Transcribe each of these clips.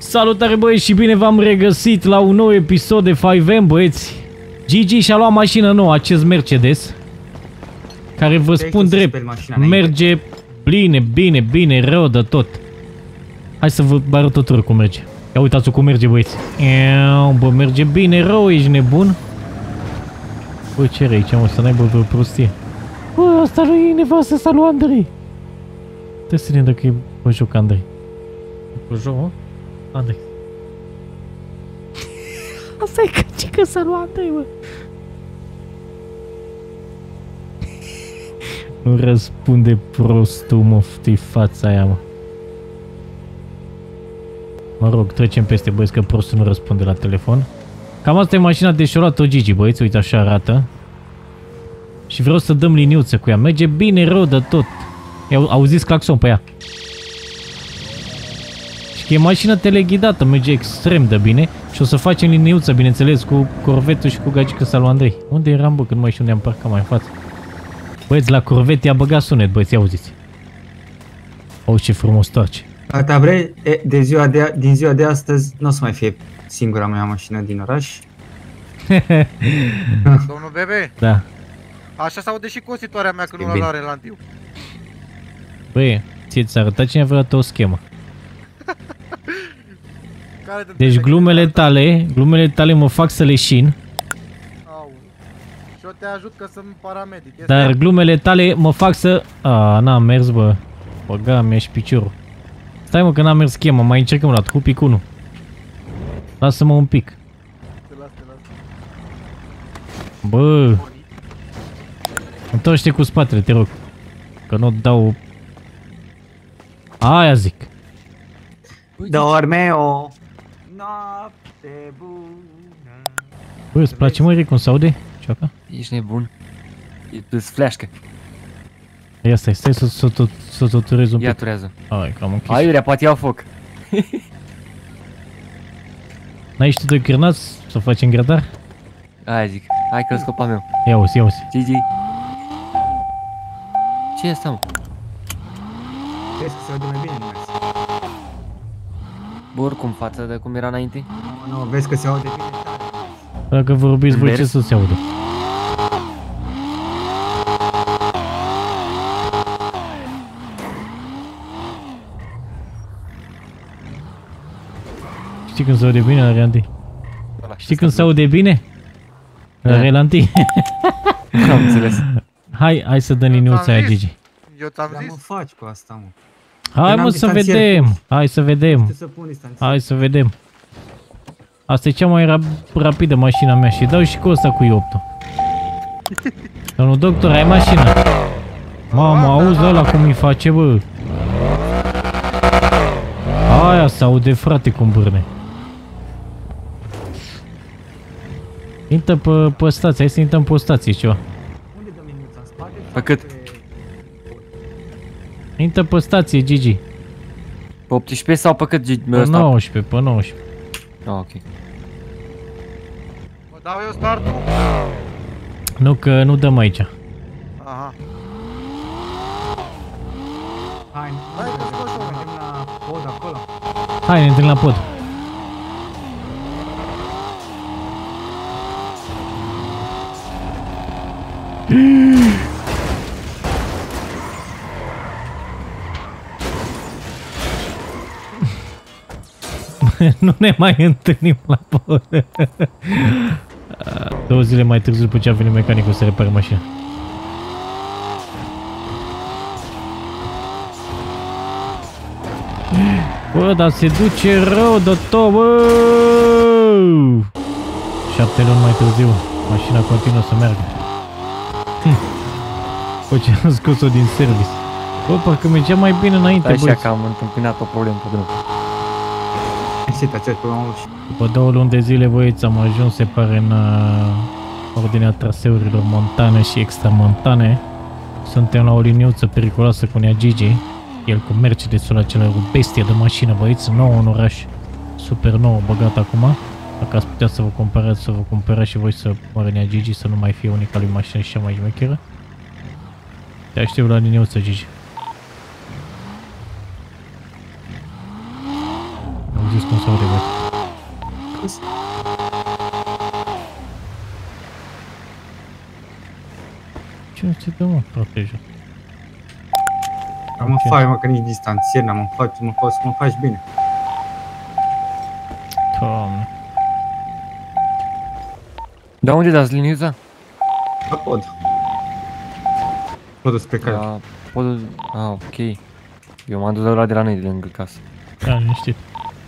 Salutare băieți și bine v-am regăsit la un nou episod de 5M, băieți. Gigi și-a luat mașină nouă, acest Mercedes, care vă spun drept, merge bine, rău de tot. Hai să vă arăt tot cum merge. Ia uitați-o cum merge, băieți. Bă, merge bine, rău, ești nebun? Bă, ce aici, mă, să n-aibă vreo prostie. Bă, asta nu e nevastă, asta lui Andrei. Trebuie să vedem dacă e pe joc Andrei. Pe joc, mă? Andrei. Asta e căcică să nu Andrei, mă. Nu răspunde prostul, mofti fața aia, mă. Mă rog, trecem peste, băieți, că prostul nu răspunde la telefon. Cam asta e mașina de și-o luat-o Gigi, băieți, uite așa arată. Și vreau să dăm liniuță cu ea. Merge bine, rău de tot. Auziți claxon pe ea. Și că e mașină teleghidată, merge extrem de bine. Și o să facem liniuță, bineînțeles, cu Corvetul și cu gagică sa lui Andrei. Unde eram, bă, când mai știu unde am parcat mai în față? Băieți, la Corvet i-a băgat sunet, băieți, ia auziți. Auzi ce frumos toarce. Tata, bre, din ziua de astăzi nu o să mai fie singura mea mașină din oraș. Domnul Bebe? Da. Așa s-aude și cositoarea mea când nu la relantiu. Băi, ți-a arătat cineva vreodată o schemă. Deci glumele tale mă fac să leșin. Au. Și eu te ajut că sunt paramedic. Este? Dar glumele tale mă fac să... n-am mers, bă. Băga mi-a și piciorul. Stai, mă, că n-am mers schema, mai încercăm la cu pic 1. Lasă-mă un pic. Te las. Bă. Întoarce-te cu spatele, te rog. Că nu dau... Aia zic. Dorme o noapte bună. Bă, îți place, mă, cum s-aude? Cioaca? Ești nebun. Îți fleașcă. Ia stai să torturezi un pic. Ia turează. Ai, cam închis. Aiurea, poate iau foc. N-ai și tu doi cârnați să facem grădar? Aia zic. Hai că-l scopa meu. Ia uzi. Gigi. Ce e asta, mă? Crezi că se aude mai bine, nu mersi? Bă, oricum, față de cum era înainte. Nu, vezi că se aude bine tare. Dacă vorbiți voi, ce să se audă? Știi când se aude bine la relanti? Știi când se aude bine? La relanti? Am înțeles. Hai să dăm liniuța aia, Gigi. Eu ți-am Dar zis. mă faci cu asta, mă. Hai, mă, să vedem. Hai să vedem. Asta e cea mai rapidă mașina mea și dau și cu ăsta cu i8-ul. Domnul doctor, ai mașină? Mamă, auzi ăla cum îi face, bă. Aia s-aude, frate, cum bârne. Intră pe stație, hai să intrăm pe o stație ceva. Unde dăm liniuța? În spate? Pe cât? Intră pe stație, Gigi. Pe 18 sau pe cât, Gigi? Pe 19, pe 19. Ok. Mă dau eu startul? Nu, că nu dăm aici. Aha. Hai, Hai că scoși o mergem la pod acolo. Hai, ne întâlnim la pod. Nu ne mai întâlnim la pod. 2 zile mai târziu după ce a venit mecanicul să repare mașina. Bă, dar se duce rău de tot, bă! 7 luni mai târziu, mașina continuă să meargă. Bă, ce am scos-o din service. Bă, parcă mergea mai bine înainte, bă. Așa că am întâmpinat o problemă pe drum. După 2 luni de zile, băieți, am ajuns, se pare, în ordinea traseurilor montane și extramontane. Suntem la o liniuță periculoasă cu nea Gigi. El cu Mercedesul acela, o bestie de mașină, băieți, nouă în oraș. Super nouă, băgat acum. Dacă ați putea să vă cumpărați, să vă cumpărați și voi să moară nea Gigi, să nu mai fie unica lui mașină și cea mai șmecheră. Te aștept la liniuță, Gigi. dus cum s-au regat. Ce ți dă, mă, protejă? Mă faci, mă, că nici distanțier n-am, mă faci bine. Doamne. Dar unde dați liniuța? La pod. Podul spre care. La podul... Ah, ok. Eu m-am dus de la noi, de lângă casă. Da, liniștit.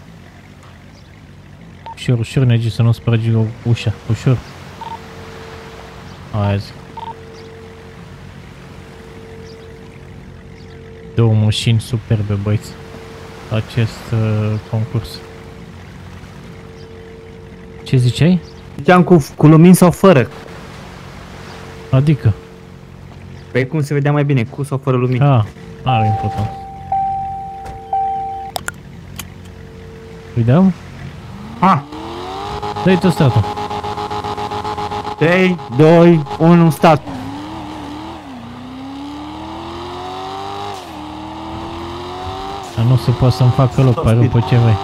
Ușor, ușor, Negi, să nu spargi ușa, ușor. Aia zic. Două mașini superbe, băieți. Acest concurs. Ce ziceai? Ziceam cu lumini sau fără? Adică? Păi cum se vedea mai bine, cu sau fără lumini? Ah, are important. Îi dau? Ha! Dă-i tu statul. 3, 2, 1, start! Dar nu se poate să-mi facă loc, pare pe ce vrei.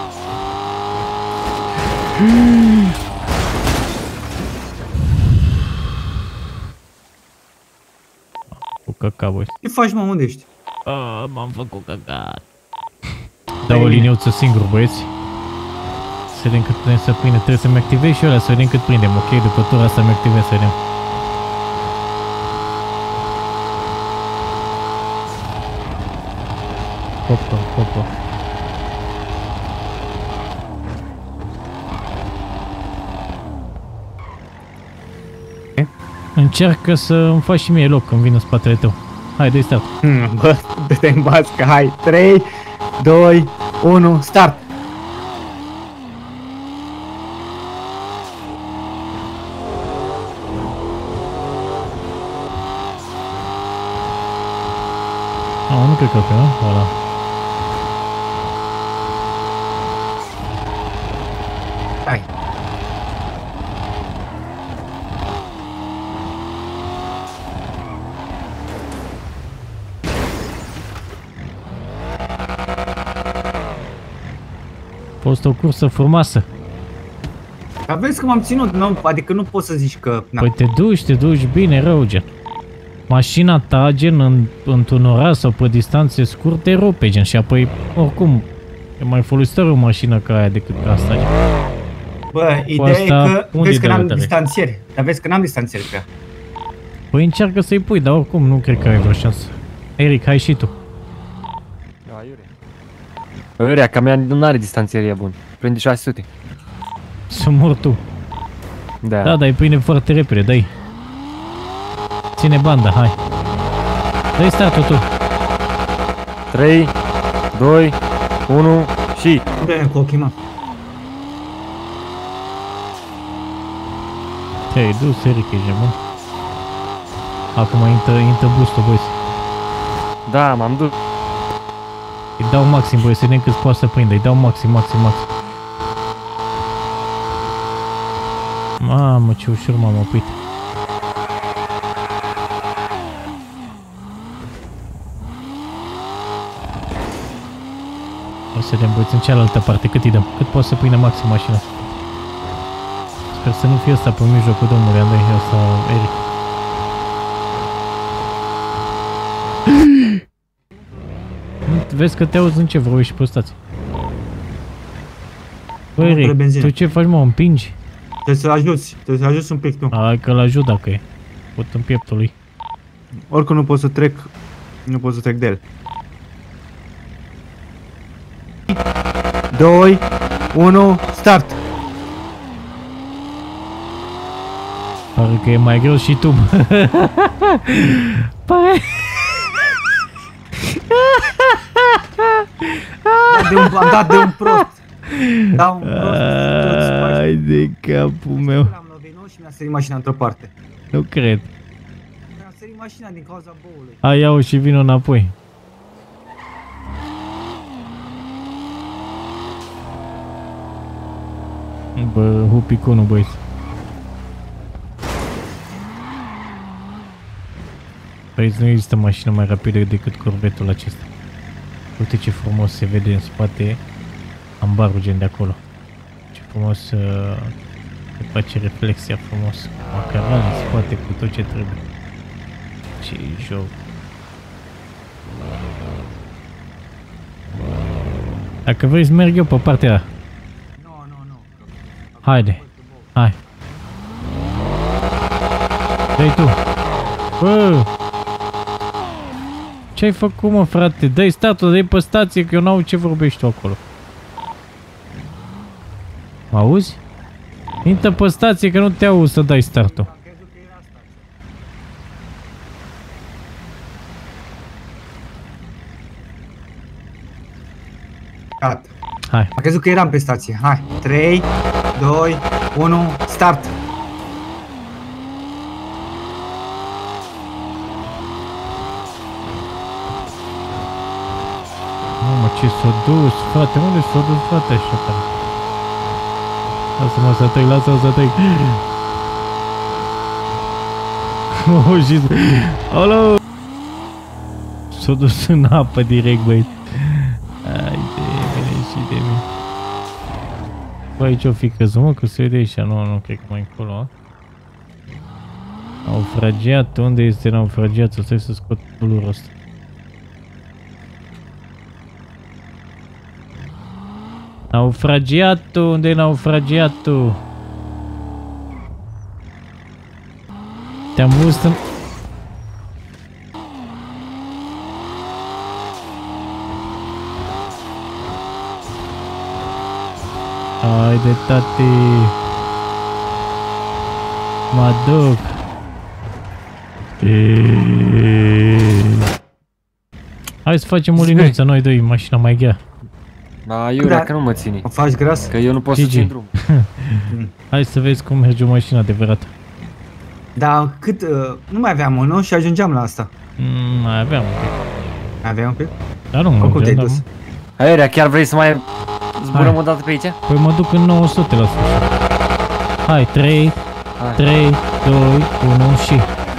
Cu căca, băi. Ce faci, mă, unde ești? M-am făcut căcat. Dau o liniuță singur, băieți. Să vedem cât putem să prinde. Trebuie să-mi activez și ăla, să vedem cât prindem, ok? După tura asta mi activez, să vedem. Hopa, hopa. Încearcă să îmi faci și mie loc când vin în spatele tău. Hai, dă-i start. Bă, dă-te în bască, hai! 3, 2, 1, start! Nu cred că pe ăla, ăla. Hai! A fost o cursă frumoasă. Dar vezi că m-am ținut, adică nu poți să zici că... Păi te duci bine rău, gen. Mașina ta, gen, într-un oraș sau pe distanțe scurte, rupe, gen, și apoi, oricum, e mai folositoare o mașină ca aia decât ca asta, gen. Bă, ideea e că vezi că n-am distanțieri, dar vezi că n-am distanțieri pe ea. Păi încearcă să-i pui, dar oricum nu cred că ai vreo șansă. Eric, hai și tu. Da, Iurea, că mea nu are distanțierie bun. Prinde 600. Să mor tu. Da. Da, dar îi prinde foarte repede, dă-i. Ține banda, hai. Dă-i statul tu. 3, 2, 1 și... Unde cu ochii, mă? Te-ai dus, Eric, ești nebun. Acum intră boost-ul, băieți. Da, m-am dus. Îi dau maxim, băieți, să vedem cât poate să prinde. Îi dau maxim, maxim, maxim. Mamă, ce ușor m-am oprit. O să vedem, băieți, în cealaltă parte, cât îi dăm? Cât poate să prindă maxim mașina? Sper să nu fie ăsta pe mijlocul domnului Andrei, ăsta Eric. Vezi că te auzi în ce vreo și pe stație. Băi, Eric, tu ce faci, mă, împingi? Trebuie să-l ajuți un pic tu. Hai că l-ajut dacă e. Pot în pieptul lui. Oricum nu pot să trec de el. 2, 1, start! Pare că e mai greu și tu. Pare... Am dat de un prost. Da, un prost. Ai de capul meu. Am lovit și mi-a sărit mașina într-o parte. Nu cred. Mi-a sărit mașina din cauza boului. Hai, iau și vin înapoi. Bă, hupiconul, băieți. Băieți, nu există mașină mai rapidă decât corvetul acesta. Uite ce frumos se vede în spate ambarul gen de acolo. Ce frumos se face reflexia frumos. Macaran în spate cu tot ce trebuie. Ce joc. Dacă vrei să merg eu pe partea aia. Nu. Haide. Hai. Dă-i tu. Bă! Ce-ai făcut, mă, frate? Dă-i startul, dă-i pe stație, că eu n-au ce vorbești tu acolo. Mă auzi? Intră pe stație, că nu te auzi să dai startul. Gata. Hai. Am crezut că eram pe stație. Hai. 3, 2, 1, start. Mamă, ce s-a dus, frate, unde s-a dus, frate, așa tare? Lasă-mă să trec, lasă-mă să trec. Oh, și... Alo! S-a dus în apă direct, băi. Hai de mine și de mine. Bă, aici o fi căzut, mă, că se vede aici, nu cred că mai încolo, a? Naufragiat, unde este naufragiatul? Stai să scot blurul ăsta. Naufragiatul, unde e naufragiatul? Te-am văzut în... Haide, tati! Mă duc! Hai să facem o liniuță, noi doi, mașina mai grea. Da, Iurea, că nu mă ține. O faci gras? Că eu nu pot să țin drum. Hai să vezi cum merge o mașină adevărată. Da, cât... nu mai aveam unul și ajungeam la asta. Mai aveam un pic. Aveam un pic? Dar nu Cum te-ai mergeam, dus? Iurea, chiar vrei să mai zburăm o dată pe aici? Păi mă duc în 900 la sfârșit. Hai, 3, 3, 2, 1 și...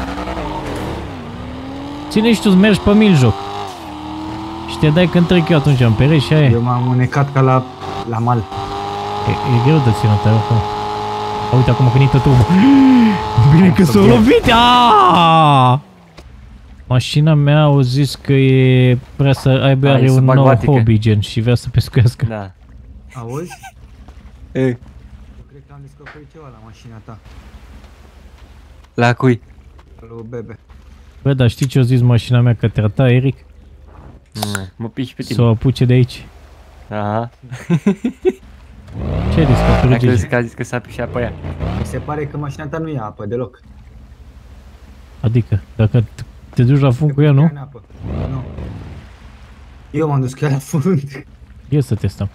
Ține și tu să mergi pe mijloc. Și te dai când trec eu atunci în pereți și aia. Eu m-am unecat ca la mal. E greu de ținut aia acum. Uite acum când intră tu. Bine că s-a lovit! Aaaa! Mașina mea au zis că vrea să aibă are un nou hobby gen și vrea să pescuiască. Da. Auzi? E. Eu cred că am descoperit ceva la mașina ta. La cui? Lui Bebe. Bă, dar știi ce a zis mașina mea către a ta, Eric? Mă piși pe tine. Să o apuce de aici. Aha. Ce ai descoperit, Gigi? Crezi că a zis că s-a pișat pe ea. Mi se pare că mașina ta nu ia apă deloc. Adică, dacă te duci la fund cu ea, nu? Nu. Eu m-am dus chiar la fund. Ia să testăm.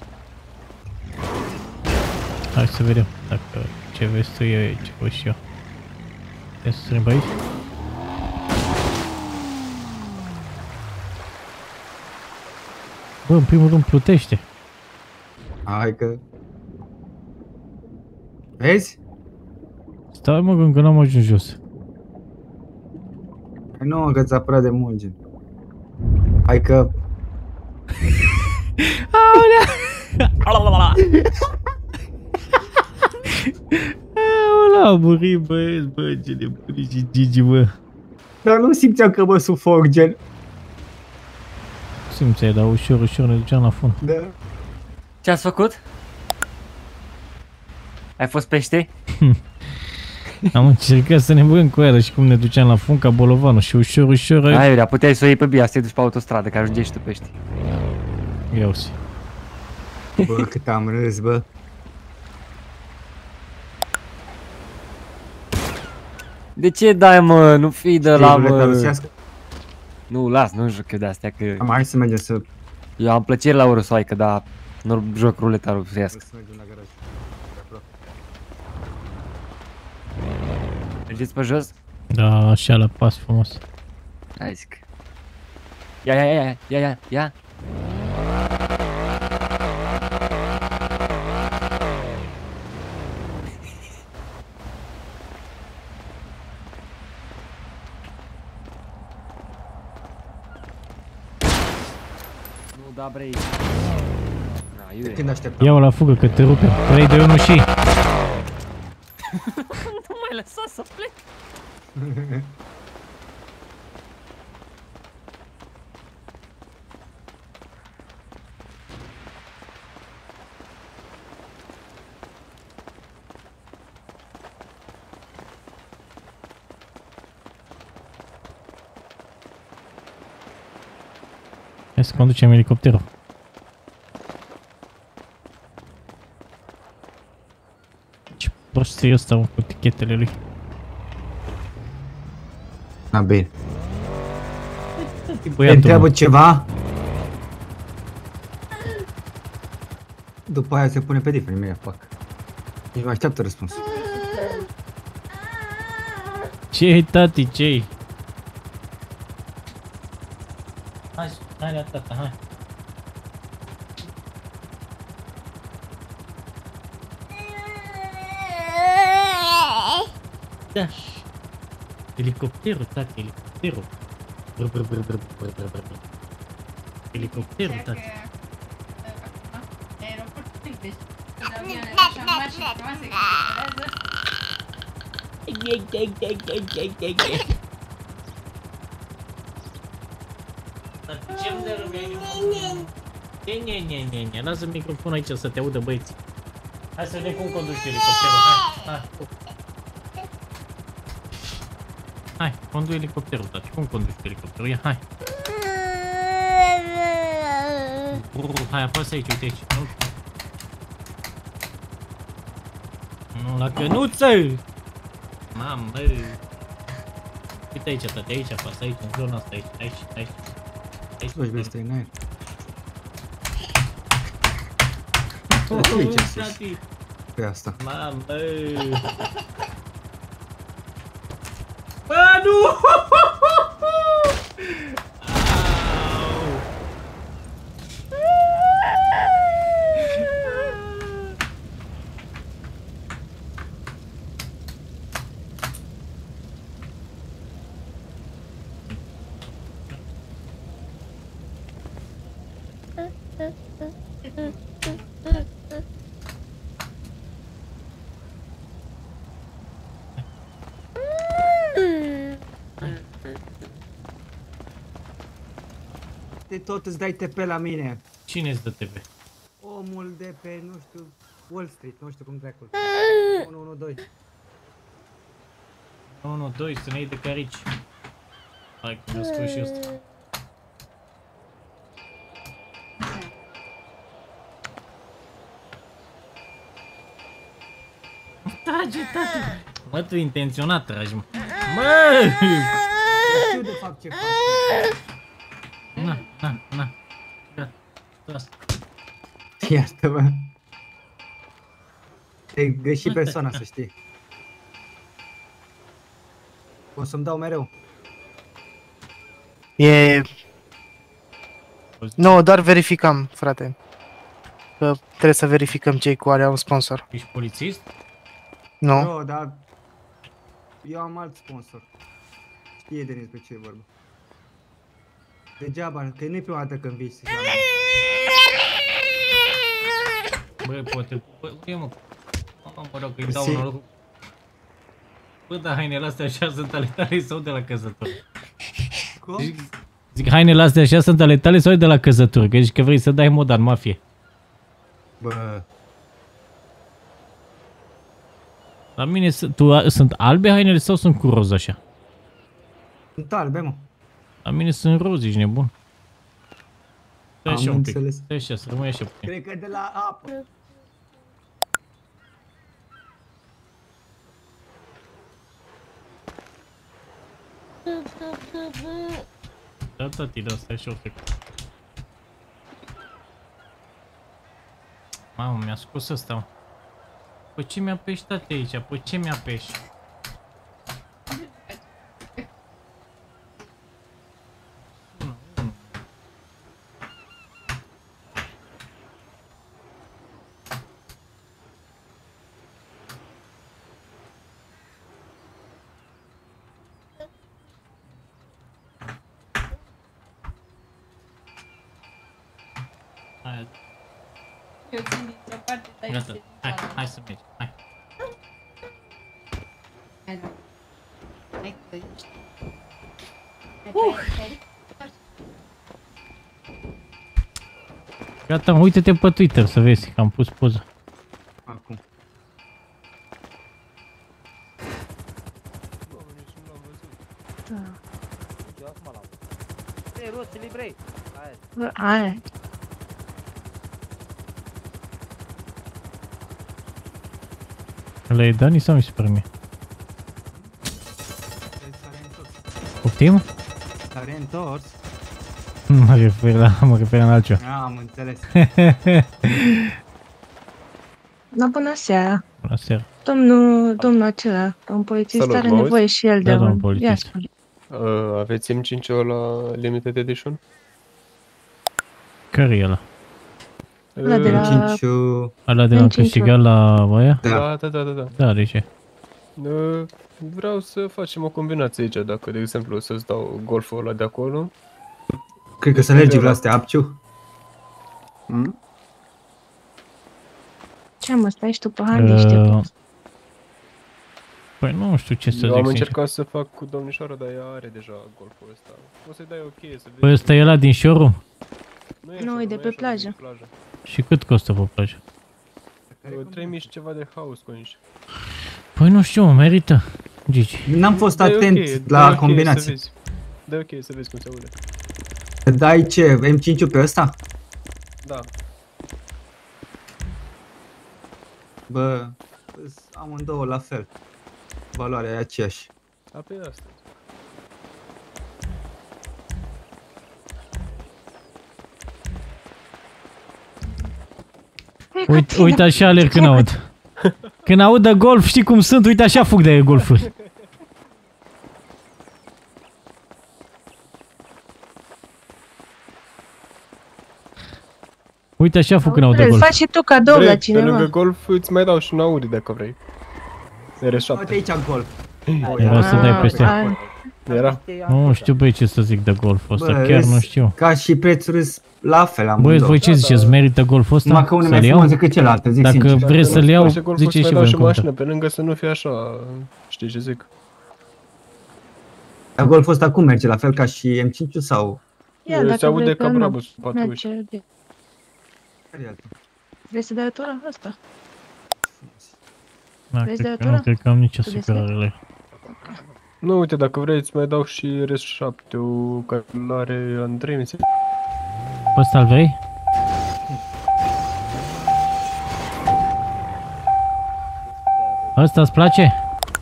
Hai să vedem dacă ce vezi tu e ce văd și eu. Ia să strâmb aici. Bă, în primul rând plutește. Hai că... Vezi? Stai mă, că încă n-am ajuns jos. Nu, că ți-a prea de mult, gen. Hai că... Aolea! Aolea, a murit băieți, bă, ce nebuni și Gigi, bă. Dar nu simțeam că mă sufoc, gen. Simțeai, dar ușor, ușor ne duceam la fund. Da. Ce ați făcut? Ai fost pește? Am încercat să ne băgăm cu ea și cum ne duceam la fund ca bolovanul și ușor, ușor... Hai, Iurea, puteai să o iei pe Bia, să te duci pe autostradă, că ajungeai și tu pești. Iau-ți. Bă, cât am râs, bă. De ce dai, mă? Nu fii de la, ruleta mă. rusească? Nu, las, nu joc eu de astea, că Hai să mergem să... eu am plăcere la o rusoaică, dar nu joc ruleta rusească. Să mergem la garaj. Mergeți pe jos? Da, așa la pas frumos. Hai zic. Ia. Nu da break. Aiure. Când așteptam? Ia-o la fugă că te rupem. 3, 2, 1 și... Nu mai lăsa să plec. Hai să conducem elicopterul. Ce prost e ăsta, mă, cu tichetele lui. Na, bine. Te Băiatul, întreabă mă. ceva? După aia se pune pe diferit, mine fac. Nici mai așteaptă răspuns. Ce-i, tati, ce-i? Hai la tata, hai. Da. Elicopterul, tati, elicopterul. Brr, brr, brr, brr, brr, brr, brr, brr. Elicopterul, tati. Aeroportul, deci, când avioanele așa mari și frumoase care volează. Ce-mi dă lumea? Lasă microfonul aici să te audă, băieți. Hai să vedem cum conduci elicopterul, hai. Hai, conduci elicopterul, tati. Cum conduci elicopterul? Ia, hai. Hai, apasă aici, uite aici. Nu, la cănuță! Mamă! Uite aici, tati, aici apasă, aici, în zona asta, aici. Aici, Toți bine stai în aer. tati! Pe asta. Mamă! Bă, nu! Au! De tot îți dai TP la mine. Cine îți dă TV? Omul de pe, nu știu, Wall Street, nu știu cum dracu. 112. 1, 2, să ne iei de carici. Hai că vă spun și ăsta. Trage, tati! Mă, tu intenționat tragi, mă. Mă! Știu de fapt ce faci. Na. Gata, las. Iartă-mă. Te-ai greșit persoana, să știi. O să-mi dau mereu. E... Nu, doar verificăm, frate. Că trebuie să verificăm cei cu are un sponsor. Ești polițist? Nu? Nu, dar eu am alt sponsor. Știe Denis pe ce e vorba. Degeaba, că nu-i prima dată când vii să Bă, poate... Bă, mă... Mă rog, îi dau un loc. Bă, dar hainele astea așa sunt ale tale sau de la căzătură? Cum? Zic, hainele astea așa sunt ale tale sau de la căzătură? Că zici că vrei să dai moda în mafie. Bă, La mine sunt albe hainele sau sunt cu roz așa? sunt albe, mă. La mine sunt roz, ești nebun. Stai Am așa un pic. înțeles. Stai așa, să rămâi așa puțin. Cred că de la apă. Da, tati, da, stai așa o secundă. Mamă, mi-a scos ăsta, mă. Păi ce mi-a pești, tati, aici? Păi ce mi-a pești? Hai. Eu țin dintr-o parte, dar Gata, hai să mergi, hai. Hai, da. Hai că ești. Gata, uite-te pe Twitter să vezi că am pus poză. Acum. Aia. Le-ai Dani sau mi se pare mie? Poftim? S-a reîntors. Mă refer la altceva. Am înțeles. Da, bună seara. Bună seara. Domnul acela, un polițist Salut, are mă nevoie și el de Da, domnul un... polițist. Ia spune. Aveți M5 la Limited Edition? Care e ăla? Ăla de la... 5 Ăla de la M5. câștigat la aia? Da. Da, de ce? Vreau să facem o combinație aici, dacă de exemplu să-ți dau golful ăla de acolo. Cred că să mergi la astea, Apciu. Ce mă, stai și tu pe handiște? Păi nu știu ce să Eu zic am sincer. încercat să fac cu domnișoara, dar ea are deja golful ăsta. O să-i dai o cheie să vezi. Păi ăsta e ăla din showroom? Nu, e de pe plajă. Și cât costă pe plajă? 3000 și ceva de house coins. Păi nu știu, mă, merită. Gigi. N-am fost Dai o atent cheie, la dai o cheie combinații. să vezi. Dai o cheie să vezi cum se aude. Dai ce? M5-ul pe ăsta? Da. Bă, amândouă la fel. Valoarea e aceeași. Pe asta. Uite așa alerg când aud. Când aud de golf, știi cum sunt? Uite așa fug de golfuri. Uite așa fug când aud de Îți golf. faci și tu cadou la Pe cineva. lângă golf îți mai dau și un Audi dacă vrei. RS7. Uite aici golf. Era să dai peste. Era. Nu știu băi ce să zic de golful ăsta, Bă, chiar îs- nu știu. Ca și prețuri la fel Băi, amândouă. voi ce ziceți, merită golful ăsta? Numai că unul mai Să-l frumos iau? decât celălalt, zic Dacă sincer. vreți să-l iau, Face golful, ziceți să și mai voi dau în și mașină, comentar. pe lângă să nu fie așa, știi ce zic? Dar golful ăsta cum merge? La fel ca și M5 sau? Ia, Se dacă aude vrei ca că brabă nu sub 40. merge bine. Vrei să dai altura? Asta. Da, Vezi cred că de nu cred că am nicio Tu de supărare. Nu, uite, dacă vrei îți mai dau și RS7-ul care are în 3000. Pe ăsta-l vrei? Ăsta îți place?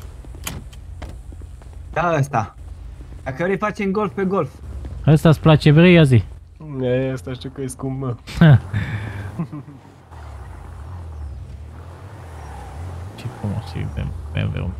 Da, ăsta. Dacă vrei facem golf pe golf. Ăsta îți place, vrei? Ia zi. Asta știu că e scump, mă. Ce frumos e BMW-ul.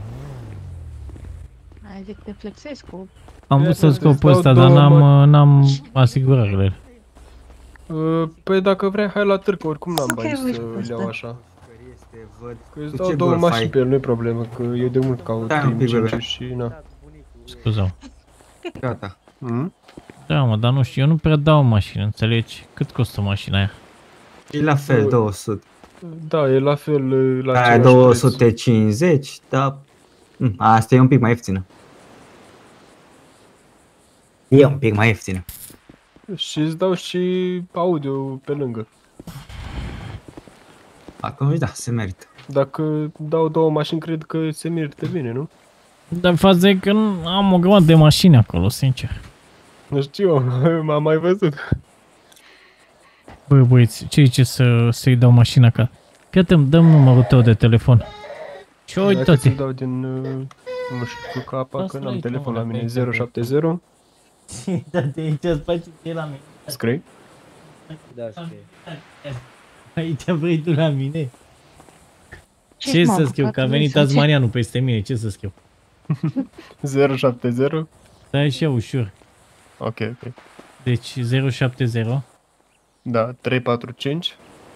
Hai, zic, te flexezi cu... Am vrut să Îți scop dau ăsta, dar n-am asigurările. Păi dacă vrei, hai la târg, că oricum n-am Ok, bani uite, să-l iau asta. așa. Este, văd. Că îți Cu dau ce două golf mașini ai? pe el, nu-i problemă, că eu de mult caut Stai un pic, M5 bebe. și na. Scuză-mă. Gata. Da, mă, dar nu știu, eu nu prea dau mașină, înțelegi? Cât costă mașina aia? E la fel, 200. Da, e la fel la Aia același preț. 250, dar... Asta e un pic mai ieftină. E un pic mai ieftină. Și îți dau și audio pe lângă. Atunci da, se merită. Dacă dau două mașini, cred că se merită bine, nu? Dar faza e că am o grămadă de mașini acolo, sincer. Nu știu, m-am mai văzut. Bă, băieți, ce zice să-i dau mașina acasă? Fii-te, dăm numărul tău de telefon. Și Dacă uite-te. ți-l dau din, nu știu, capa, că n-am telefon la mine, 070. Da, de aici îți place ce la mine. Scrie? Aici vrei tu la mine? Ce ești, să mamă, scriu? Că a frate, venit vrei să- Tasmanianu peste mine, ce să scriu? 070. Stai așa ușor. Ok, ok. Deci 070 Da, 345.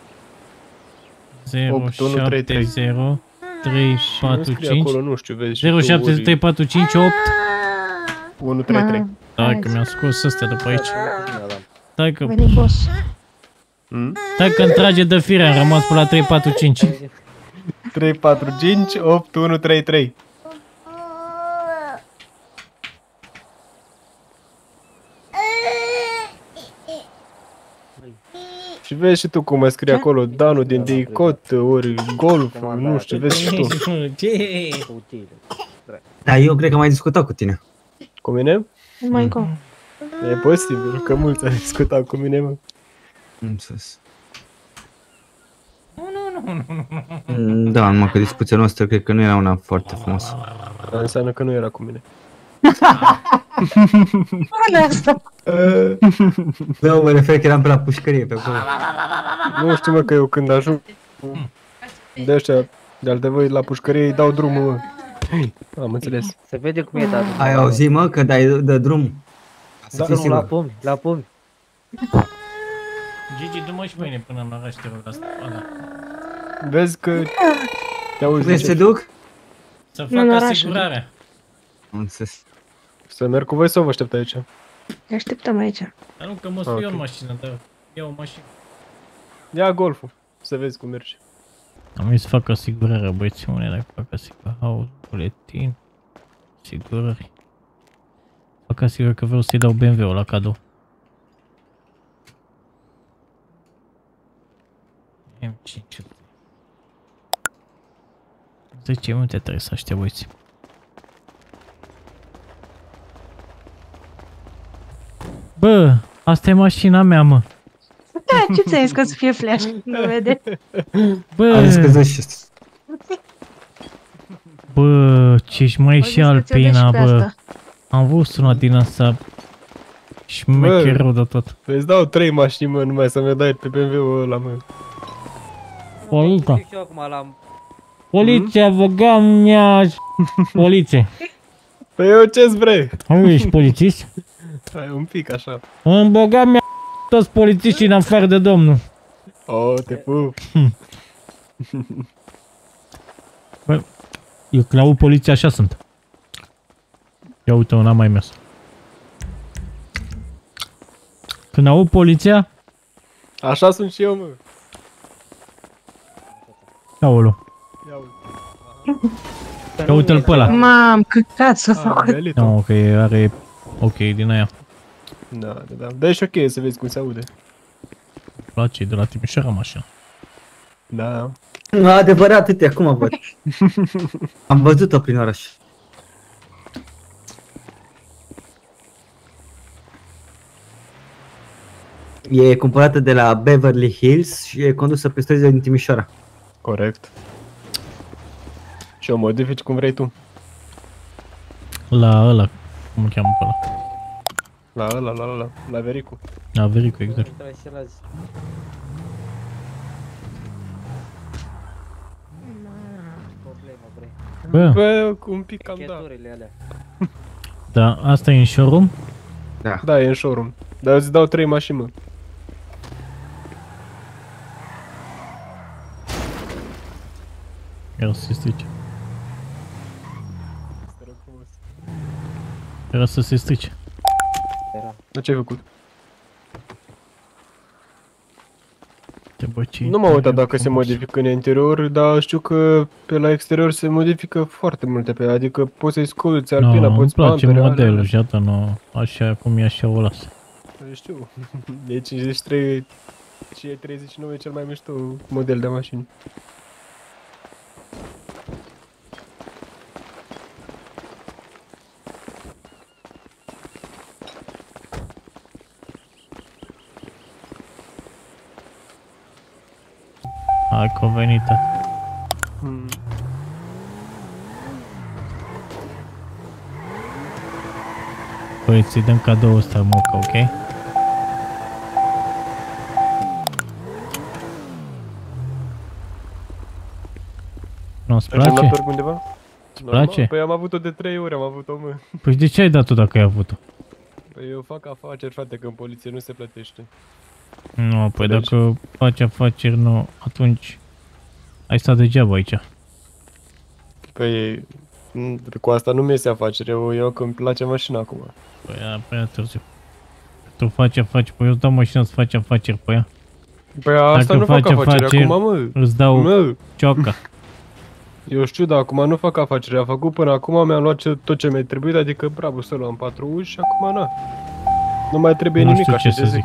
070 Și nu scrie acolo, 345 nu știu, vezi și tu 07345 8. 133. Stai că mi-am scos astea de pe aici. Stai că Veni boss. Stai că îmi trage de fire, am rămas pe la 3, 4, 5. 3, 4, 5, 8, 1, 3, 3. Și vezi și tu cum mai scrie acolo, Danu din Dicot, ori Golf, nu știu, vezi și tu. Da, eu cred că am mai discutat cu tine. Cu mine? Mai cum? E posibil, că mulți au discutat cu mine, mă. Înțeles. Da, numai că discuția noastră cred că nu era una foarte frumoasă. Înseamnă că nu era cu mine. Asta. Da, mă refer că eram pe la pușcărie, pe acolo. Nu știu, mă, că eu când ajung de ăștia, de-al de voi la pușcărie, îi dau drumul, mă. Am înțeles. Se vede cum e tatu. Ai auzit, mă, că dai de drum? Da, Să fii La sigur. pumni, la pumni. Gigi, du-mă și mâine până la oraș, te rog, asta. vezi că... Te auzi, Vrei să te zice, duc? Să Nu, în fac oraș, asigurarea. Am înțeles. să merg cu voi sau vă aștept aici? Ne așteptăm aici. Dar nu, că mă sui eu Ok. în mașină, dar iau o mașină. Ia Golful, să vezi cum merge. Am zis să fac asigurarea, băieți, mâine dacă fac asigurare. Au, buletin, asigurări. Fac asigurare că vreau să-i dau BMW-ul la cadou. M5. 10 minute trebuie să aștept, băieți. Bă, asta e mașina mea, mă. Da, ce ți-ai zis că să fie flash? Nu vede? Am zis că Bă, zici și asta. bă, ce-și mai Au și zis că ți-o dă și Alpina, pe bă. asta. Am văzut una din asta șmecherul de tot. Îți dau 3 mașini, mă, numai să mi dai pe BMW-ul ăla, mă. Poliția. Zic și eu acum la... Poliția, băgam mea. Poliție. Păi eu ce-ți vrei? Nu ești polițist? Hai, un pic așa. Îmi băgam mea toți polițiștii în afară de domnul. Oh, te pup. Bă, eu când aud poliția așa sunt. Ia uite, n-am mai mers. Când aud poliția, Așa sunt și eu, mă. aolo. Ia uite. Ia uite-l pe ăla. Mam, căcat s-a Ah, făcut. realit-o. Nu, că are ok din aia. Da, da, da. Dă și ok să vezi cum se aude. Îmi place, e de la Timișoara mașina. Da. Adevărat, uite, acum văd. Am văzut-o prin oraș. E cumpărată de la Beverly Hills și e condusă pe străzile din Timișoara. Corect. Și o modifici cum vrei tu. La ăla, cum îl cheamă pe ăla? La Vericu. La Vericu, exact. Intră și la zi. Problemă, bre. Bă, Bă, cu un pic cam da. Cheturile alea. da, asta e în showroom? Da, e în showroom. Dar îți dau 3 mașini, mă. Era să se strice. Era să se strice. Era. Dar ce ai făcut? Te băci. Nu m-am uitat dacă se modifică în interior, dar știu că pe la exterior se modifică foarte multe pe, adică poți să-i scoți alpina, Nu, îmi poți place bumpere, modelul alea. și atât, nu, așa cum e așa o las. Știu, e 53 și e 39 e cel mai mișto model de mașini. Hai că a venit. Hmm. Păi ți dăm cadou ăsta, moca, ok? Nu-ți Mergem la place? torg undeva? place? Păi am avut-o de 3 ori, am avut-o, mă. Păi de ce ai dat-o dacă ai avut-o? Păi eu fac afaceri, frate, că în poliție nu se plătește. Nu, păi Deci- dacă faci afaceri, nu, atunci ai stat degeaba aici. Păi cu asta nu mi-este afacere, eu că îmi place mașina acum. Păi, prea târziu. Tu faci afaceri, păi eu îți dau mașina să faci afaceri pe ea. Păi asta Dacă nu fac faci afaceri afaceri, acum, mă. îți dau Mă, cioca. eu știu, dar acum nu fac afaceri. Am făcut până acum, mi-am luat tot ce mi-a trebuit, adică bravo să luăm 4 uși și acum na. Nu mai trebuie Nu nimic, știu așa ce te să zic. zic.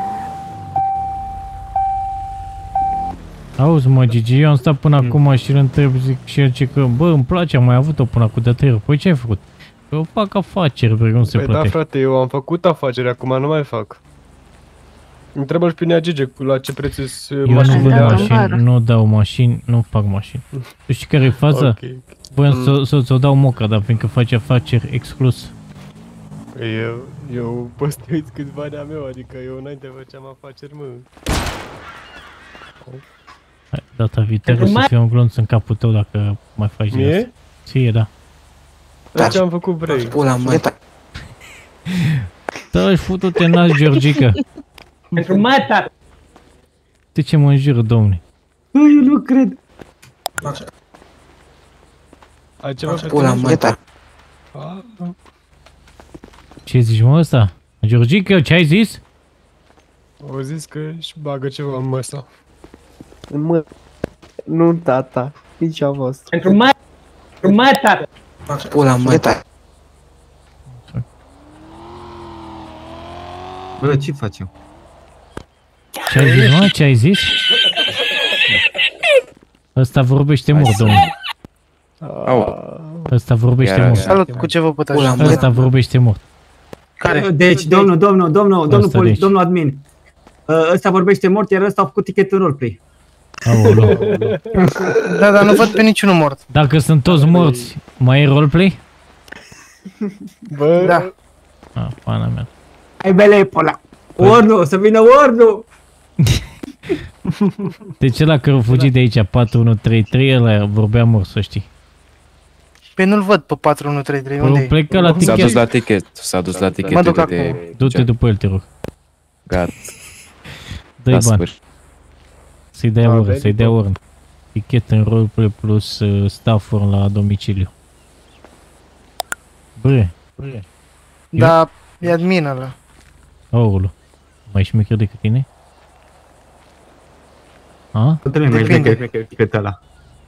Auzi mă, Gigi, eu am stat până acum și îl întreb, zic și el ce că, bă, îmi place, am mai avut-o până acum de 3 ori. Păi ce ai făcut? Eu fac afaceri, bă, nu se Păi da, plătește. frate, eu am făcut afaceri, acum nu mai fac. Întrebă-l pe Nea Gigi la ce preț sunt Eu nu mașinile vând da, alea. mașini, vară. nu dau mașini, nu fac mașini. Tu știi care e faza? Ok. Bă, să-ți o dau moca, dar fiindcă faci afaceri exclus. Eu poți să te uiți câți bani am eu, adică eu înainte făceam afaceri, mă. Hai, data viitoare o să fie un glonț în capul tău dacă mai faci din asta. Mie? Ție, da. Dar ce am făcut vrei? Pula mea. Da, și futu-te în nas, Georgica. Pentru mata! De ce mă înjură, domne? Bă, eu nu cred. Ai ceva pe Pula telefon? mea. Ce zici, mă, ăsta? Georgica, ce ai zis? Au zis că își bagă ceva în măsa. Mă, nu tata, nici a voastră. Pentru mata! Pula mea. Bă, ce facem? Ce ai zis, mă? Ce ai zis? Ăsta vorbește mult, domne. Ăsta vorbește mult. Salut, cu ce vă puteți Pula ajuta? mea. Ăsta vorbește mult. Care? Deci, Asta domnul admin. Ăsta vorbește mort, iar ăsta a făcut tichet în roleplay. Aoleu. Da, dar nu văd pe niciunul mort. Dacă sunt toți morți, mai e roleplay? Bă, Da. Ah, pana mea. Hai bele, pula. Ornu, să vină Ornu! Deci ăla care a fugit de aici, 4133, ăla vorbea mort, să știi. Pe nu-l văd pe 4133, Păi unde o e? plecă la S-a dus tichet. la tichet, s-a dus la tichet. Mă duc Du-te după el, te rog. Gata, Dă-i la bani. sfârșit. Să-i dea Da, oră, vedi, să-i dea bă. oră. Tichet în roleplay plus staff la domiciliu. Bă, Da, e admin ăla. aoleu. Mai șmecher decât tine? A? Nu trebuie mai Depinde. șmecher decât ăla.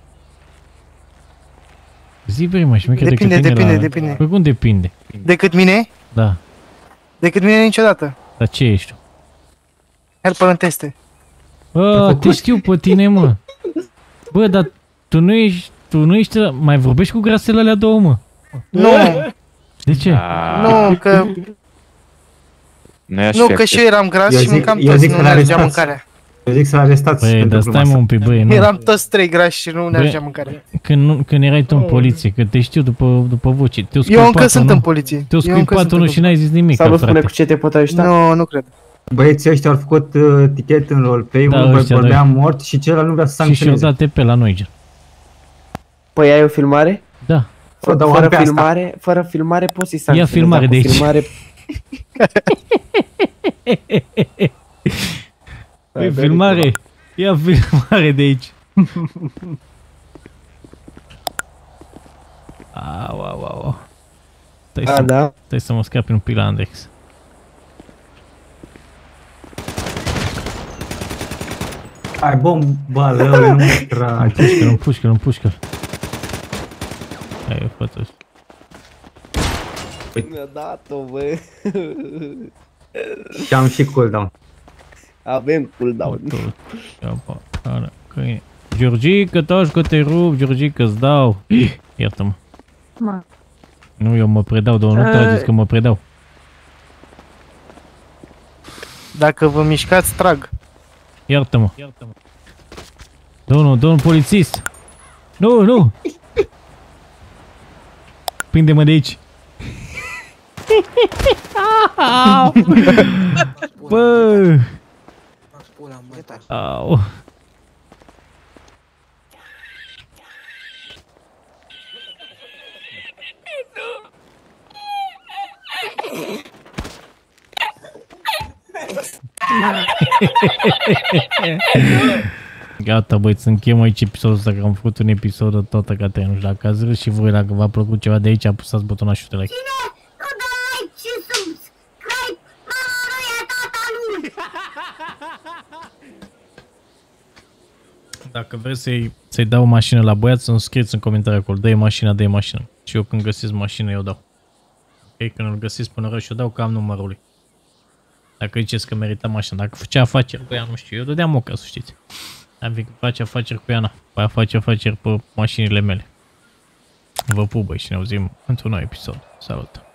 Zi, bre, mai șmecher decât Depinde, tine depinde, la... depinde. Păi cum depinde? Decât mine? Da. Decât mine niciodată. Dar ce ești tu? Helper în teste. Bă, te știu pe tine, mă. Bă, dar tu nu ești, mai vorbești cu grasele alea două, mă. Nu, De ce? nu, că, Nu, nu, că și eu eram gras Eu și zic- mâncam eu toți, zic nu să-l mergea arestați. mâncarea. Eu zic să-l arestați Păi, pentru dar gluma stai mă asta. un pic, băi, nu. Eram toți trei grași și nu mergea mâncarea. Când erai tu în poliție, că te știu după voce. Te-o Eu încă scuipat sunt unul, în poliție. te-o Eu încă scuipat sunt unul în și n-ai zis nimic, Salut, spune frate. cu ce te pot ajuta? Nu, nu cred. Băieții ăștia au făcut tichet în roleplay, Da, unul ăștia vorbea doi. mort și celălalt nu vrea să Și și-au sancționeze. dat TP la noi, gen. Păi ai o filmare? Da. O dau Fără pe asta. filmare, fără filmare poți să-i sancționezi. filmare Dacă de aici. Filmare... Păi, filmare. Ia filmare de aici. Au. A, da. Stai să mă scapi un pic la Andrex. Hai, bomba, lăule, nu mă tragi. Împușcă-l. Hai, eu față. Mi-a dat-o, bă. Și am și cooldown. Avem cooldown. Câine. Georgica, taci că te rup, Georgica, îți dau. Iartă-mă. Mă. Nu, eu mă predau, dar nu trageți că mă predau. Dacă vă mișcați, trag. Iartă-mă. Domnul polițist. Nu. Prinde-mă de aici. Bă. Au. Gata, băi, să încheiem aici episodul ăsta, că am făcut un episod tot ca te, nu știu dacă ați râs și voi, dacă v-a plăcut ceva de aici, apăsați butonul de like. Nu dă like și subscribe, mă, nu e tata lui! Dacă vreți să-i dau mașină la băiat, să-mi scrieți în comentarii acolo. Dă-i mașina, dă-i mașină. Și eu când găsesc mașină, eu dau. Ok? Când îl găsesc până rău și eu dau, că am numărul lui. Dacă ziceți că merita mașina. Dacă făcea afaceri cu ea, nu știu. Eu dădeam oca, să știți. Am fi că face afaceri cu ea, na. Păi face afaceri pe mașinile mele. Vă pup, băi, și ne auzim într-un nou episod. Salut!